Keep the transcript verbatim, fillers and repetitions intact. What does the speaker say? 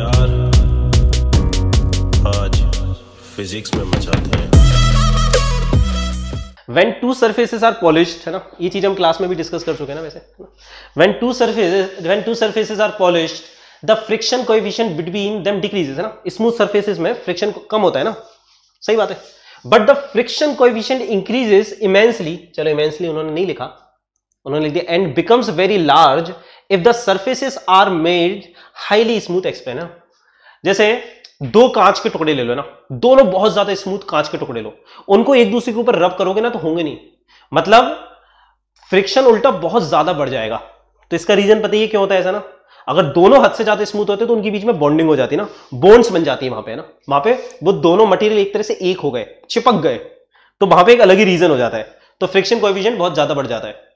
यार आज फिजिक्स में मचाते हैं। When two surfaces are polished, है ना, ये चीज हम क्लास में भी डिस्कस कर चुके हैं ना वैसे। When two surfaces when two surfaces are polished, the friction coefficient between them decreases, है ना। स्मूथ सर्फेसेस में फ्रिक्शन कम होता है ना, सही बात है। But the friction coefficient increases immensely, चलो immensely उन्होंने नहीं लिखा, उन्होंने लिख दिया and becomes very large if the surfaces are made highly smooth explain, है। जैसे दो कांच के टुकड़े ले लो ना, दोनों बहुत ज्यादा स्मूथ कांच के टुकड़े लो, उनको एक दूसरे के ऊपर रब करोगे ना तो होंगे नहीं, मतलब फ्रिक्शन उल्टा बहुत ज्यादा बढ़ जाएगा। तो इसका रीजन पता ही क्यों होता है ऐसा ना, अगर दोनों हद से ज्यादा स्मूथ होते तो उनके बीच में बॉन्डिंग हो जाती ना, बॉन्ड्स बन जाती है वहां पे ना, वहां पे वो दोनों मटेरियल एक तरह से एक हो गए, चिपक गए, तो वहां पे एक अलग ही रीजन हो जाता है, तो फ्रिक्शन कोएफिशिएंट बहुत ज्यादा बढ़ जाता है।